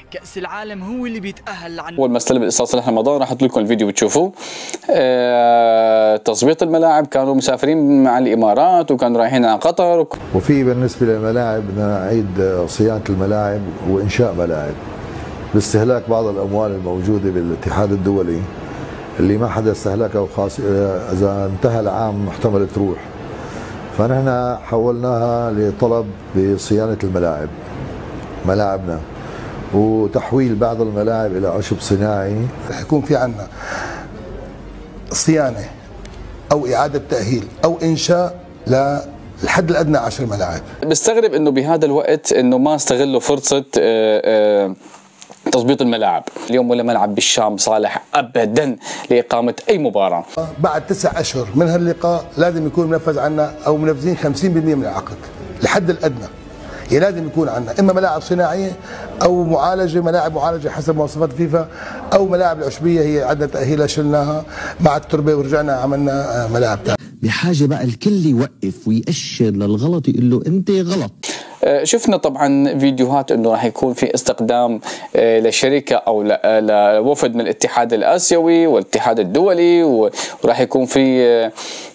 كأس العالم هو اللي بيتأهل عن اول ما استلم الاستاذ صالح رمضان راح احط لكم الفيديو بتشوفوه. تظبيط الملاعب كانوا مسافرين مع الامارات وكانوا رايحين على قطر وفي بالنسبه للملاعب بدنا نعيد صيانه الملاعب وانشاء ملاعب باستهلاك بعض الاموال الموجوده بالاتحاد الدولي اللي ما حدا استهلكها، خاص اذا انتهى العام محتمل تروح. فنحن حولناها لطلب بصيانه الملاعب، ملاعبنا، وتحويل بعض الملاعب الى عشب صناعي. رح يكون في عندنا صيانه او اعاده تاهيل او انشاء للحد الادنى 10 ملاعب. بستغرب انه بهذا الوقت انه ما استغلوا فرصه تظبيط الملاعب. اليوم ولا ملعب بالشام صالح ابدا لاقامه اي مباراه. بعد 9 اشهر من هاللقاء لازم يكون منفذ عنا او منفذين 50% من العقد الحد الادنى. يعني لازم يكون عندنا اما ملاعب صناعيه او ملاعب معالجه حسب مواصفات فيفا، او ملاعب العشبيه هي عندنا تاهيلها شلناها مع التربه ورجعنا عملنا ملاعب ثانيه. بحاجه بقى الكل يوقف ويأشر للغلط يقول له انت غلط. شفنا طبعا فيديوهات انه راح يكون في استقدام لشركه او لوفد من الاتحاد الاسيوي والاتحاد الدولي، وراح يكون في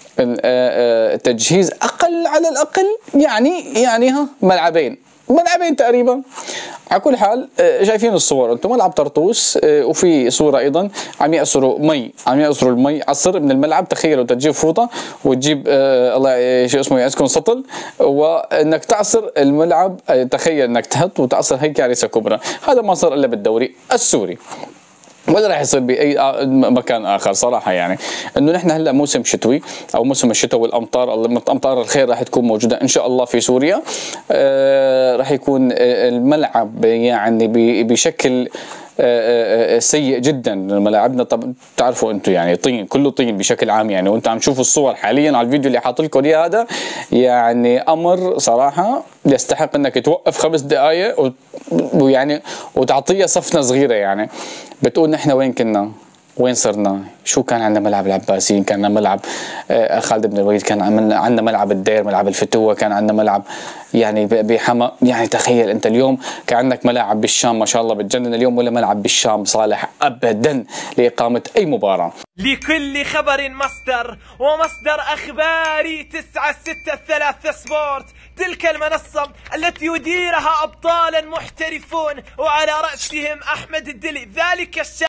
تجهيز اقل على الاقل يعني ملعبين تقريبا. على كل حال شايفين الصور انتم، ملعب طرطوس وفي صوره ايضا عم يأسروا المي عصر من الملعب. تخيلوا تجيب فوطه وتجيب الله شو اسمه يعزكم سطل وانك تعصر الملعب. تخيل انك تهط وتعصر هيك كارثه كبرى. هذا ما صار الا بالدوري السوري ولا راح يصير باي مكان اخر صراحه. يعني انه نحن هلا موسم شتوي او موسم الشتاء والامطار، امطار الخير راح تكون موجوده ان شاء الله في سوريا. راح يكون الملعب يعني بشكل سيء جدا. ملاعبنا طب تعرفوا انتم يعني طين، كله طين بشكل عام يعني، وانت عم تشوفوا الصور حاليا على الفيديو اللي حاط لكم اياه هذا. يعني امر صراحه يستحق انك توقف 5 دقائق ويعني وتعطيه صفنه صغيره. يعني بتقول نحن وين كنا؟ وين صرنا؟ شو كان عندنا ملعب العباسيين، كان عندنا ملعب خالد بن الوليد، كان عندنا ملعب الدير، ملعب الفتوه، كان عندنا ملعب يعني بحما. يعني تخيل انت اليوم كان عندك ملاعب بالشام ما شاء الله بتجنن، اليوم ولا ملعب بالشام صالح ابدا لاقامه اي مباراه. لكل خبر مصدر، ومصدر اخباري 963 سبورت، تلك المنصة التي يديرها ابطالا محترفون وعلى رأسهم احمد الدلي، ذلك الشاب